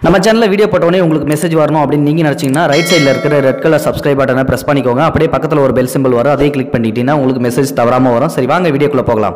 நம்ம சேனலில் வீடியோ போட்டோடனே உங்களுக்கு மெசேஜ் வரணும் அப்படின்னு நீங்கள் நினச்சிங்கன்னா ரைட் சைடில் இருக்கிற ரெட் கலர் சப்ஸ்கிரைப் பட்டனை ப்ரெஸ் பண்ணிக்கோங்க. அப்படியே பக்கத்தில் ஒரு பெல் சிம்பிள் வரும், அதையும் கிளிக் பண்ணிட்டீங்கன்னா உங்களுக்கு மெசேஜ் தவறாமல் வரும். சரி, வாங்க வீடியோக்குள்ளே போகலாம்.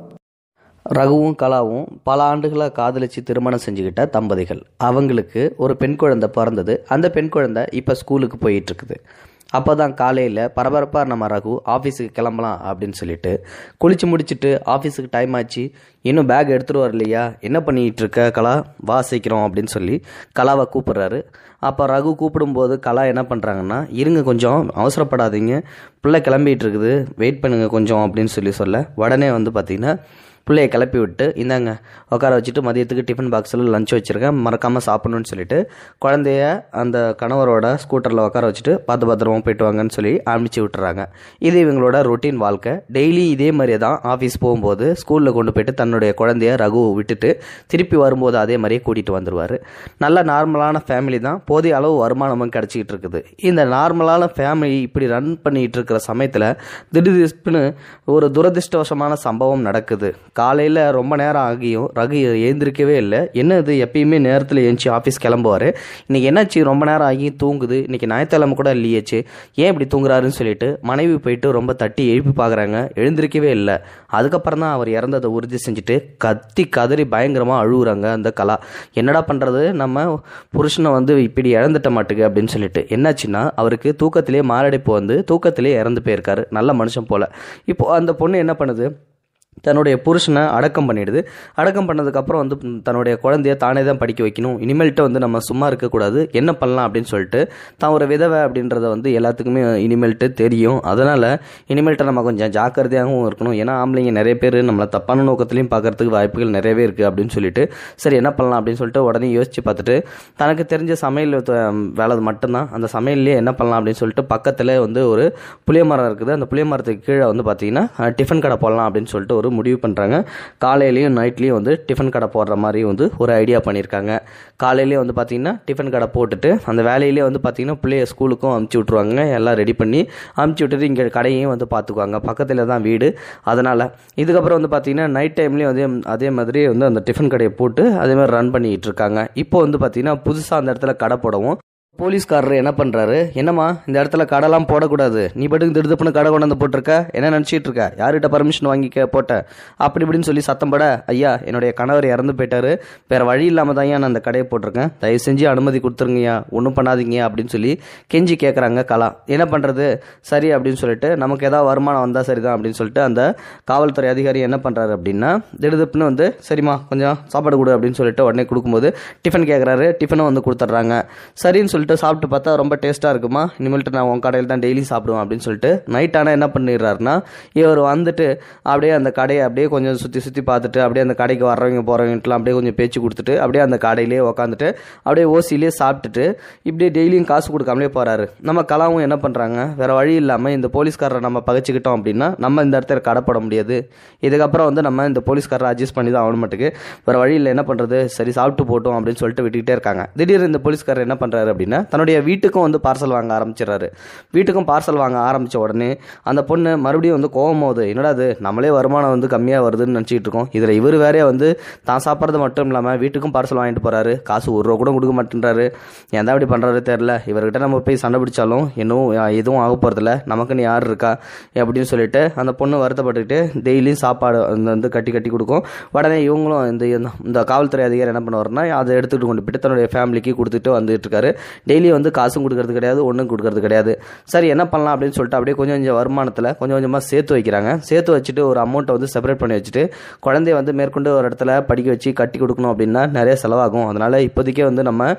ரகுவும் கலாவும் பல ஆண்டுகளாக காதலிச்சு திருமணம் செஞ்சுக்கிட்ட தம்பதிகள். அவங்களுக்கு ஒரு பெண் குழந்தை பிறந்தது. அந்த பெண் குழந்தை இப்போ ஸ்கூலுக்கு போயிட்டுருக்குது. அப்போ தான் காலையில் பரபரப்பாக நம்ம ரகு ஆஃபீஸுக்கு கிளம்பலாம் அப்படின்னு சொல்லிட்டு குளித்து முடிச்சுட்டு ஆஃபீஸுக்கு டைம் ஆச்சு, இன்னும் பேக் எடுத்துகிட்டு வரலையா, என்ன பண்ணிகிட்டு இருக்க கலா, வா சீக்கிரம் அப்படின்னு சொல்லி கலாவை கூப்பிட்றாரு. அப்போ ரகு கூப்பிடும்போது கலா என்ன பண்ணுறாங்கன்னா, இருங்க கொஞ்சம் அவசரப்படாதீங்க, பிள்ளை கிளம்பிகிட்டு இருக்குது, வெயிட் பண்ணுங்க கொஞ்சம் அப்படின்னு சொல்ல உடனே வந்து பார்த்திங்கன்னா பிள்ளையை கிளப்பி விட்டு இந்தாங்க உட்கார வச்சுட்டு மதியத்துக்கு டிஃபன் பாக்ஸில் லஞ்ச் வச்சுருக்கேன், மறக்காமல் சாப்பிட்ணுன்னு சொல்லிட்டு குழந்தைய அந்த கணவரோட ஸ்கூட்டரில் உட்கார வச்சுட்டு பார்த்து பத்திரமா போயிட்டு வாங்கன்னு சொல்லி அனுப்பிச்சி விட்டுறாங்க. இது இவங்களோட ரொட்டீன் வாழ்க்கை. டெய்லி இதே மாதிரியே தான் ஆஃபீஸ் போகும்போது ஸ்கூலில் கொண்டு போயிட்டு தன்னுடைய குழந்தைய ரகு விட்டுட்டு திருப்பி வரும்போது அதே மாதிரியே கூட்டிகிட்டு வந்துடுவார். நல்ல நார்மலான ஃபேமிலி தான், போதிய அளவு வருமானமும் கிடச்சிக்கிட்டு இருக்குது. இந்த நார்மலான ஃபேமிலி இப்படி ரன் பண்ணிகிட்டு இருக்கிற சமயத்தில் திடீர்னு ஒரு துரதிருஷ்டவசமான சம்பவம் நடக்குது. காலையில் ரொம்ப நேரம் ஆகியும் ரகு எழுந்திருக்கவே இல்லை. என்ன இது, எப்பயுமே நேரத்தில் எழுந்துச்சி ஆஃபீஸ் கிளம்புவார், இன்றைக்கி என்னாச்சு ரொம்ப நேரம் ஆகியும் தூங்குது, இன்றைக்கி ஞாயிற்றுக்கிழமை கூட இல்லையாச்சு, ஏன் இப்படி தூங்குறாருன்னு சொல்லிட்டு மனைவி போயிட்டு ரொம்ப தட்டி எழுப்பி பார்க்குறாங்க, எழுந்திருக்கவே இல்லை. அதுக்கப்புறம் தான் அவர் இறந்ததை உறுதி செஞ்சுட்டு கத்தி கதறி பயங்கரமாக அழுகுறாங்க அந்த கலா. என்னடா பண்ணுறது, நம்ம புருஷனை வந்து இப்படி இழந்துட்ட மாட்டுக்கு அப்படின்னு சொல்லிட்டு. என்னாச்சுன்னா அவருக்கு தூக்கத்திலே மாரடைப்பு வந்து தூக்கத்திலே இறந்து போயிருக்காரு, நல்ல மனுஷன் போல். இப்போது அந்த பொண்ணு என்ன பண்ணுது, தன்னுடைய புருஷனை அடக்கம் பண்ணிடுது. அடக்கம் பண்ணதுக்கப்புறம் வந்து தன்னுடைய குழந்தைய தானே தான் படிக்க வைக்கணும், இனிமேல்கிட்ட வந்து நம்ம சும்மா இருக்கக்கூடாது, என்ன பண்ணலாம் அப்படின்னு சொல்லிட்டு தான் ஒரு விதவை அப்படின்றத வந்து எல்லாத்துக்குமே இனிமேல்ட்டு தெரியும். அதனால் இனிமேல்கிட்ட நம்ம கொஞ்சம் ஜாக்கிரதையாகவும் இருக்கணும், ஏன்னா ஆம்பளைங்க நிறைய பேர் நம்மளை தப்பான நோக்கத்துலையும் பார்க்கறதுக்கு வாய்ப்புகள் நிறையவே இருக்குது அப்படின்னு சொல்லிட்டு சரி என்ன பண்ணலாம் அப்படின்னு சொல்லிட்டு உடனே யோசித்து பார்த்துட்டு தனக்கு தெரிஞ்ச சமையல் வேலை மட்டும்தான், அந்த சமையல்லையே என்ன பண்ணலாம் அப்படின்னு சொல்லிட்டு பக்கத்தில் வந்து ஒரு புளிய மரம் இருக்குது. அந்த புளிய மரத்துக்கு கீழே வந்து பார்த்திங்கன்னா டிஃபன் கடை போடலாம் அப்படின்னு சொல்லிட்டு ஒரு முடிவு பண்ணுறாங்க. காலையிலையும் நைட்லேயும் வந்து டிஃபன் கடை போடுற மாதிரி வந்து ஒரு ஐடியா பண்ணியிருக்காங்க. காலையிலேயே வந்து பார்த்திங்கன்னா டிஃபன் கடை போட்டுட்டு அந்த வேலையிலே வந்து பார்த்திங்கன்னா பிள்ளைய ஸ்கூலுக்கும் அமுச்சு விட்ருவாங்க. எல்லாம் ரெடி பண்ணி அமுச்சு விட்டுட்டு இங்கே கடையையும் வந்து பார்த்துக்குவாங்க, பக்கத்தில் தான் வீடு. அதனால் இதுக்கப்புறம் வந்து பார்த்திங்கன்னா நைட் டைம்லேயும் அதே மாதிரி வந்து அந்த டிஃபன் கடையை போட்டு அதே மாதிரி ரன் பண்ணிக்கிட்டு இருக்காங்க. இப்போ வந்து பார்த்திங்கன்னா புதுசாக அந்த இடத்துல கடை போடவும் போலீஸ்காரர் என்ன பண்ணுறாரு, என்னம்மா இந்த இடத்துல கடைலாம் போடக்கூடாது, நீ பாட்டுக்கு திடுதுப்புன்னு கடை கொண்டு வந்து போட்டிருக்க, என்ன நினச்சிட்டு இருக்க, யார்கிட்ட பர்மிஷன் வாங்கிக்க போட்ட அப்படி இப்படின்னு சொல்லி சத்தம் பட, ஐயா என்னுடைய கணவர் இறந்து போயிட்டாரு, வேறு வழி இல்லாமல் தான் நான் அந்த கடையை போட்டிருக்கேன், தயவு செஞ்சு அனுமதி கொடுத்துருங்கய்யா, ஒன்றும் பண்ணாதீங்க அப்படின்னு சொல்லி கெஞ்சி கேட்குறாங்க கலா. என்ன பண்ணுறது, சரி அப்படின்னு சொல்லிட்டு நமக்கு ஏதாவது வருமானம் வந்தால் சரிதான் அப்படின்னு சொல்லிட்டு அந்த காவல்துறை அதிகாரி என்ன பண்ணுறாரு அப்படின்னா திடுதுப்புன்னு வந்து சரிம்மா கொஞ்சம் சாப்பாடு கொடு அப்படின்னு சொல்லிட்டு உடனே கொடுக்கும்போது டிஃபன் கேட்குறாரு, டிஃபனும் வந்து கொடுத்துட்றாங்க. சரின்னு சொல்லிட்டு சாப்பிட்டு பார்த்தா ரொம்ப டேஸ்ட்டாக இருக்குமா, இனிமேல்ட்டு நான் உன் கடையில் தான் டெய்லி சாப்பிடுவேன் அப்படின்னு சொல்லிட்டு நைட் ஆனால் என்ன பண்ணிடுறாருன்னா இவர் வந்துட்டு அப்படியே அந்த கடையை அப்படியே கொஞ்சம் சுற்றி பார்த்துட்டு அப்படியே அந்த கடைக்கு வர்றவங்க போகிறவங்கலாம் அப்படியே கொஞ்சம் பேச்சு கொடுத்துட்டு அப்படியே அந்த கடையிலே உக்காந்துட்டு அப்படியே ஓசியிலே சாப்பிட்டுட்டு இப்படியே டெய்லியும் காசு கொடுக்காமலே போகிறாரு. நம்ம கலாவும் என்ன பண்ணுறாங்க, வேறு வழி இல்லாமல் இந்த போலீஸ்காரரை நம்ம பகைச்சிக்கிட்டோம் அப்படின்னா நம்ம இந்த இடத்துல கடை போட முடியாது, இதுக்கப்புறம் வந்து நம்ம இந்த போலீஸ்காரரை அட்ஜஸ்ட் பண்ணி தான் ஆகணும் மாட்டுக்கு, வேறு வழி இல்லை, என்ன பண்ணுறது, சரி சாப்பிட்டு போட்டோம் அப்படின்னு சொல்லிட்டு விட்டுக்கிட்டே இருக்காங்க. திடீர்னு இந்த போலீஸ்காரர் என்ன பண்ணுறாரு அப்படின்னா தன்னுடைய வீட்டுக்கும் வந்து பார்சல் வாங்க ஆரம்பிச்சிடறாரு. வீட்டுக்கும் பார்சல் வாங்க ஆரம்பித்த உடனே அந்த பொண்ணு மறுபடியும் வந்து கோவம் போகுது, என்னடா அது நம்மளே வருமானம் வந்து கம்மியாக வருதுன்னு நினச்சிக்கிட்டு இருக்கோம், இதில் இவர் வேறே வந்து தான் சாப்பிட்றது மட்டும் இல்லாமல் வீட்டுக்கும் பார்சல் வாங்கிட்டு போகிறாரு, காசு ஒரு ரூபா கூட கொடுக்க மாட்டேன்றாரு, ஏன் தான் இப்படி பண்ணுறாரு தெரில, இவர்கிட்ட நம்ம போய் சண்டை பிடிச்சாலும் இன்னும் எதுவும் ஆக போகிறதில்ல, நமக்குன்னு யார் இருக்கா அப்படின்னு சொல்லிட்டு அந்த பொண்ணு வருத்தப்பட்டுக்கிட்டு டெய்லியும் சாப்பாடு வந்து கட்டி கொடுக்கும். உடனே இவங்களும் இந்த காவல்துறை அதிகாரி என்ன பண்ணுவார்னா அதை எடுத்துகிட்டு கொண்டு போயிட்டு தன்னுடைய ஃபேமிலிக்கு கொடுத்துட்டு வந்துட்டு இருக்காரு. டெய்லி வந்து காசும் கொடுக்கறது கிடையாது, ஒன்றும் கொடுக்கறது கிடையாது. சரி என்ன பண்ணலாம் அப்படின்னு சொல்லிட்டு அப்படியே கொஞ்சம் வருமானத்தில் கொஞ்சமாக சேர்த்து வைக்கிறாங்க. சேர்த்து வச்சுட்டு ஒரு அமௌண்ட்டை வந்து செப்பரேட் பண்ணி வச்சுட்டு குழந்தைய வந்து மேற்கொண்டு ஒரு இடத்துல படிக்க வச்சு கட்டி கொடுக்கணும் அப்படின்னா நிறைய செலவாகும், அதனால் இப்போதைக்கே வந்து நம்ம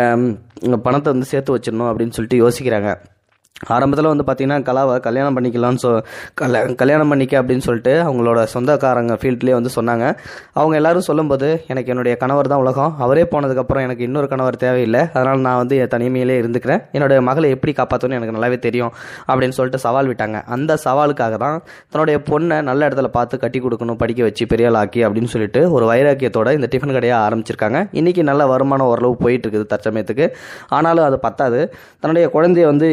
பணத்தை வந்து சேர்த்து வச்சிடணும் அப்படின்னு சொல்லிட்டு யோசிக்கிறாங்க. ஆரம்பத்தில் வந்து பார்த்திங்கன்னா கலாவை கல்யாணம் பண்ணிக்கலான்னு கல்யாணம் பண்ணிக்க அப்படின்னு சொல்லிட்டு அவங்களோட சொந்தக்காரங்க ஃபீல்ட்லேயே வந்து சொன்னாங்க. அவங்க எல்லோரும் சொல்லும்போது எனக்கு என்னுடைய கணவர் தான் உலகம், அவரே போனதுக்கப்புறம் எனக்கு இன்னொரு கணவர் தேவையில்லை, அதனால் நான் வந்து என் தனிமையிலே இருந்துக்கிறேன், என்னுடைய மகளை எப்படி காப்பாற்றணும்னு எனக்கு நல்லாவே தெரியும் அப்படின்னு சொல்லிட்டு சவால் விட்டாங்க. அந்த சவாலுக்காக தான் தன்னுடைய பொண்ணை நல்ல இடத்துல பார்த்து கட்டி கொடுக்கணும், படிக்க வச்சு பெரிய ஆக்கி அப்படின்னு சொல்லிட்டு ஒரு வைராக்கியத்தோட இந்த டிஃபன் கடையை ஆரம்பிச்சிருக்காங்க. இன்றைக்கி நல்ல வருமானம் ஓரளவு போயிட்டு இருக்குது தற்சமயத்துக்கு. ஆனாலும் அது பத்தாது, தன்னுடைய குழந்தைய வந்து எப்படியாவது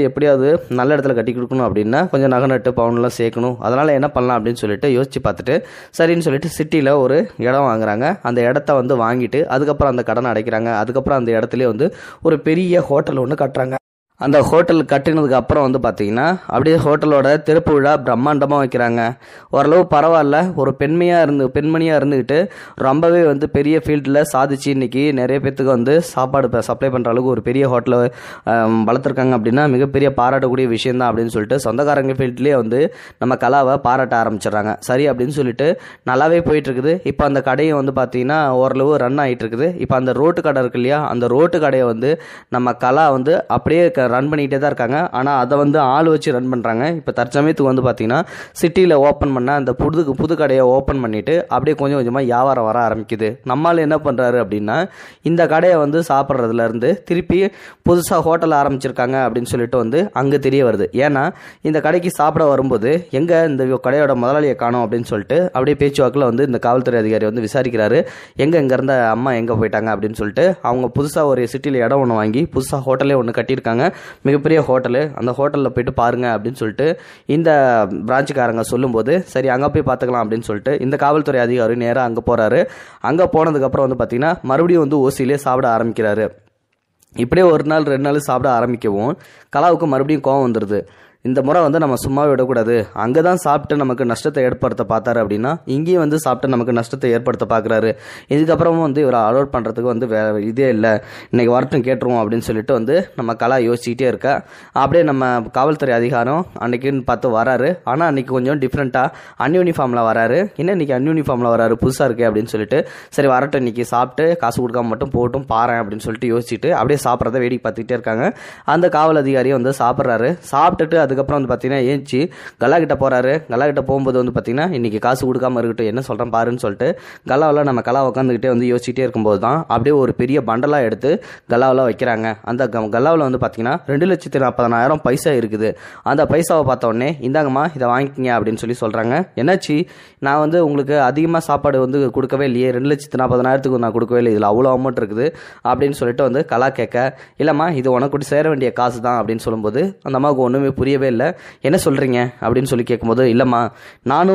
நல்ல இடத்துல கட்டி கொடுக்கணும் அப்படின்னா கொஞ்சம் நகை நட்டு பவுன்லாம் சேர்க்கணும். அதனால் என்ன பண்ணலாம் அப்படின்னு சொல்லிட்டு யோசிச்சு பார்த்துட்டு சரின்னு சொல்லிட்டு சிட்டியில் ஒரு இடம் வாங்குறாங்க. அந்த இடத்த வந்து வாங்கிட்டு அதுக்கப்புறம் அந்த கடனை அடைக்கிறாங்க. அதுக்கப்புறம் அந்த இடத்துல வந்து ஒரு பெரிய ஹோட்டல் ஒன்று கட்டுறாங்க. அந்த ஹோட்டல் கட்டினதுக்கு அப்புறம் வந்து பார்த்தீங்கன்னா அப்படியே ஹோட்டலோட திறப்பு விழா பிரம்மாண்டமாக வைக்கிறாங்க. ஓரளவு பரவாயில்ல, ஒரு பெண்மணியாக இருந்துக்கிட்டு ரொம்பவே வந்து பெரிய ஃபீல்டில் சாதிச்சு இன்றைக்கி நிறைய பேர்த்துக்கு வந்து சாப்பாடு சப்ளை பண்ணுற அளவுக்கு ஒரு பெரிய ஹோட்டலை வளர்த்துருக்காங்க அப்படின்னா மிகப்பெரிய பாராட்டக்கூடிய விஷயந்தான் அப்படின்னு சொல்லிட்டு சொந்தக்காரங்க ஃபீல்ட்லேயே வந்து நம்ம கலாவை பாராட்ட ஆரம்பிச்சிடுறாங்க. சரி அப்படின்னு சொல்லிட்டு நல்லாவே போயிட்டுருக்குது. இப்போ அந்த கடையை வந்து பார்த்தீங்கன்னா ஓரளவு ரன் ஆகிட்டு இருக்குது. இப்போ அந்த ரோட்டு கடை இருக்கு இல்லையா, அந்த ரோட்டு கடையை வந்து நம்ம கலா வந்து அப்படியே ரன் பண்ணிகிட்டே தான் இருக்காங்க. ஆனால் அதை வந்து ஆள் வச்சு ரன் பண்ணுறாங்க. இப்போ தற்சமயத்துக்கு வந்து பார்த்தீங்கன்னா சிட்டியில் ஓப்பன் பண்ண அந்த புது கடையை ஓப்பன் பண்ணிவிட்டு அப்படியே கொஞ்சம் கொஞ்சமாக வியாபாரம் வர ஆரம்பிக்குது. நம்மளால் என்ன பண்ணுறாரு அப்படின்னா இந்த கடையை வந்து சாப்பிட்றதுலேருந்து திருப்பி புதுசாக ஹோட்டல் ஆரம்பிச்சிருக்காங்க அப்படின்னு சொல்லிட்டு வந்து அங்கே தெரிய வருது. ஏன்னா இந்த கடைக்கு சாப்பிட வரும்போது எங்கே இந்த கடையோட முதலாளியை காணோம் அப்படின்னு சொல்லிட்டு அப்படியே பேச்சுவாக்கில் வந்து இந்த காவல்துறை அதிகாரி வந்து விசாரிக்கிறாரு. இங்கே இருந்த அம்மா எங்கே போயிட்டாங்க அப்படின்னு சொல்லிட்டு அவங்க புதுசாக ஒரு சிட்டியில் இடம் ஒன்று வாங்கி புதுசாக ஹோட்டலே ஒன்று கட்டியிருக்காங்க. மிகப்பெரிய ஹோட்டலு. அந்த ஹோட்டலில் போயிட்டு பாருங்க அப்படின்னு சொல்லிட்டு இந்த பிரான்ச்சுக்காரங்க சொல்லும்போது சரி அங்கே போய் பார்த்துக்கலாம் அப்படின்னு சொல்லிட்டு இந்த காவல்துறை அதிகாரி நேராக அங்கே போகிறாரு. அங்கே போனதுக்கப்புறம் வந்து பார்த்தீங்கன்னா மறுபடியும் வந்து ஓசியிலே சாப்பிட ஆரம்பிக்கிறாரு. இப்படியே ஒரு நாள் 2 நாள் சாப்பிட ஆரம்பிக்கவும் கலாவுக்கு மறுபடியும் கோவம் வந்துடுது. இந்த முறை வந்து நம்ம சும்மாவே விடக்கூடாது. அங்கே தான் சாப்பிட்டு நமக்கு நஷ்டத்தை ஏற்படுத்த பார்த்தாரு அப்படின்னா இங்கேயும் வந்து சாப்பிட்டு நமக்கு நஷ்டத்தை ஏற்படுத்த பார்க்குறாரு. இதுக்கப்புறமும் வந்து இவரை அலோட் பண்ணுறதுக்கு வந்து வேறு இதே இல்லை, இன்றைக்கி வரட்டும் கேட்டுருவோம் அப்படின்னு சொல்லிட்டு வந்து நம்ம கலா யோசிச்சுக்கிட்டே இருக்கா. அப்படியே நம்ம காவல்துறை அதிகாரம் அன்றைக்கின்னு பார்த்து வராரு. ஆனால் அன்றைக்கி கொஞ்சம் டிஃப்ரெண்ட்டாக அன்யூனிஃபார்மில் வராரு. என்ன இன்றைக்கி அன்யூனிஃபார்மில் வராரு, புதுசாக இருக்கே அப்படின்னு சொல்லிட்டு சரி வரட்டும் இன்றைக்கி சாப்பிட்டு காசு கொடுக்காம மட்டும் போட்டும் பாறேன் அப்படின்னு சொல்லிட்டு யோசிச்சுட்டு அப்படியே சாப்பிட்றத வேடிக்கை பார்த்துக்கிட்டே இருக்காங்க. அந்த காவல் அதிகாரியும் வந்து சாப்பிட்றாரு. சாப்பிட்டுட்டு அதுக்கப்புறம் வந்து பார்த்தீங்கன்னா ஏஞ்சி கலா கிட்ட போகிறாரு. கலா கிட்ட போகும்போது வந்து பார்த்தீங்கன்னா இன்றைக்கி காசு கொடுக்காம இருக்கட்டும், என்ன சொல்கிறேன் பாருன்னு சொல்லிட்டு கலாவில் நம்ம கலா உட்காந்துக்கிட்டே வந்து யோசிச்சுட்டே இருக்கும்போது தான் அப்படியே ஒரு பெரிய பண்டலாக எடுத்து கலாவில் வைக்கிறாங்க. அந்த கலாவில் வந்து பார்த்தீங்கன்னா 2,40,000 பைசா இருக்குது. அந்த பைசாவை பார்த்த உடனே இந்தாங்கம்மா இதை வாங்கிக்கிங்க அப்படின்னு சொல்லி சொல்கிறாங்க. என்னாச்சு, நான் வந்து உங்களுக்கு அதிகமாக சாப்பாடு வந்து கொடுக்கவே இல்லையே, 2,40,000 நான் கொடுக்கவே இல்லை, இதில் அவ்வளோ அமௌண்ட் இருக்குது அப்படின்னு சொல்லிட்டு வந்து கலா கேட்க இல்லைம்மா இது உனக்கு சேர வேண்டிய காசு தான் அப்படின்னு சொல்லும்போது அந்த அம்மாவுக்கு ஒன்றுமே புரியவே இல்லை. என்ன சொல்கிறீங்க அப்படின்னு சொல்லி கேட்கும்போது இல்லைம்மா நானும்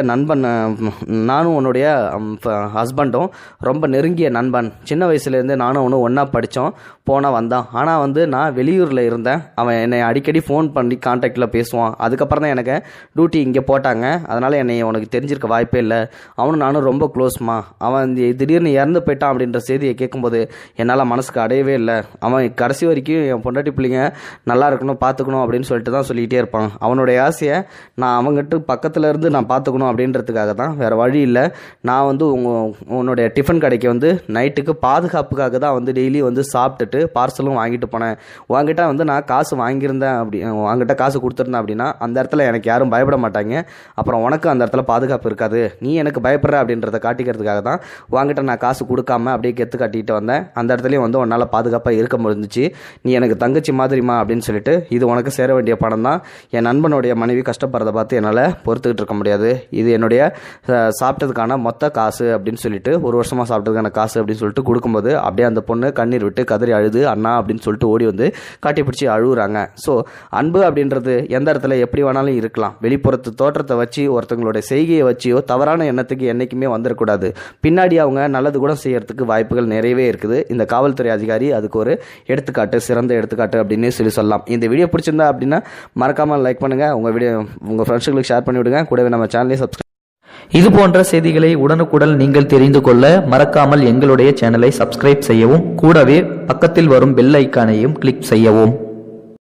உன்னுடைய ஹஸ்பண்டும் ரொம்ப நெருங்கிய நண்பன், சின்ன வயசுலேருந்து நானும் ஒன்று ஒன்றா படித்தோம் போனால் வந்தான். ஆனால் வந்து நான் வெளியூரில் இருந்தேன், அவன் என்னை அடிக்கடி ஃபோன் பண்ணி கான்டாக்டில் பேசுவான். அதுக்கப்புறம் தான் எனக்கு டியூட்டி இங்கே போட்டாங்க, அதனால் என்னை உனக்கு தெரிஞ்சிருக்க வாய்ப்பே இல்லை. அவனும் நானும் ரொம்ப க்ளோஸ்மா. அவன் திடீர்னு இறந்து போயிட்டான் அப்படின்ற செய்தியை கேட்கும்போது என்னால் மனசுக்கு அடையவே இல்லை. அவன் கடைசி வரைக்கும் என் பொண்டாட்டி பிள்ளைங்க நல்லா இருக்கணும் பார்த்துக்கணும் அப்படின்னு சொல்லிட்டு தான் சொல்லிக்கிட்டே இருப்பான். அவனுடைய ஆசையை நான் அவங்ககிட்ட பக்கத்தில் இருந்து நான் பார்த்துக்கணும் அப்படின்றதுக்காக தான், வேறு வழி இல்லை. நான் வந்து உன்னுடைய டிஃபன் கடைக்கு வந்து நைட்டுக்கு பாதுகாப்புக்காக தான் வந்து டெய்லி வந்து சாப்பிட்டுட்டு பார்சலும் வாங்கிட்டு போனேன். உங்ககிட்ட வந்து நான் காசு வாங்கியிருந்தேன் உங்ககிட்ட காசு கொடுத்துருந்தேன் அப்படின்னா அந்த இடத்துல எனக்கு யாரும் பயப்பட மாட்டாங்க, அப்புறம் உனக்கு அந்த இடத்துல பாதுகாப்பு இருக்காது, நீ எனக்கு பயப்படுற அப்படின்றத காட்டிக்கிறதுக்காக தான் உங்ககிட்ட நான் காசு கொடுக்காம அப்படியே கெத்து காட்டிட்டு வந்தேன். அந்த இடத்துலையும் வந்து உன்னால் பாதுகாப்பாக இருக்க முடிஞ்சிச்சு, நீ எனக்கு தங்கச்சி மாதிரிமா அப்படின்னு சொல்லிட்டு இது உனக்கு சேர வேண்டிய பணம் தான், என் நண்பனுடைய மனைவி கஷ்டப்படுறதை பார்த்து என்னால் பொறுத்துக்கிட்டு இருக்க முடியாது, இது என்னுடைய சாப்பிட்டதுக்கான மொத்த காசு அப்படின்னு சொல்லிட்டு 1 வருஷமாக சாப்பிட்டதுக்கான காசு அப்படின்னு சொல்லிட்டு கொடுக்கும்போது அப்படியே அந்த பொண்ணு கண்ணீர் விட்டு கதறி அழுது அண்ணா அப்படின்னு சொல்லிட்டு ஓடி வந்து காட்டி பிடிச்சி அழுகுறாங்க. ஸோ அன்பு அப்படின்றது எந்த இடத்துல எப்படி வேணாலும் இருக்கலாம். வெளிப்புறத்து தோற்றத்தை வச்சு ஒருத்தவங்களுடைய செய்கையை வச்சியோ தவறான எண்ணத்துக்கு என்றைக்குமே வந்துடக்கூடாது. பின்னாடி அவங்க நல்லது கூட செய்யறதுக்கு வாய்ப்புகள் நிறையவே இருக்குது. இந்த காவல்துறை அதிகாரி அதுக்கு ஒரு எடுத்துக்காட்டு, சிறந்த எடுத்துக்காட்டு அப்படின்னு சொல்லலாம். இந்த வீடியோ பிடிச்சிருந்தா அப்படின்னா மறக்காமல் லைக் பண்ணுங்கள், உங்கள் ஃப்ரெண்ட்ஸுங்களுக்கு ஷேர் பண்ணி விடுங்க, கூடவே நம்ம சேனலை சப்ஸ்கிரைப். இது போன்ற செய்திகளை உடனுக்குடன் நீங்கள் தெரிந்து கொள்ள மறக்காமல் எங்களுடைய சேனலை சப்ஸ்கிரைப் செய்யவும், கூடவே பக்கத்தில் வரும் பெல் ஐக்கானையும் கிளிக் செய்யவும்.